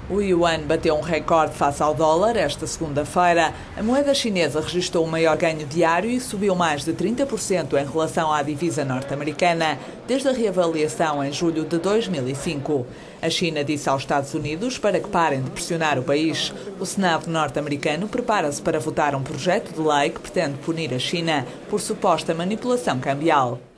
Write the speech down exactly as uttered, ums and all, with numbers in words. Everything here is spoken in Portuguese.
O yuan bateu um recorde face ao dólar esta segunda-feira. A moeda chinesa registrou o maior ganho diário e subiu mais de trinta por cento em relação à divisa norte-americana, desde a reavaliação em julho de dois mil e cinco. A China disse aos Estados Unidos para que parem de pressionar o país. O Senado norte-americano prepara-se para votar um projeto de lei que pretende punir a China por suposta manipulação cambial.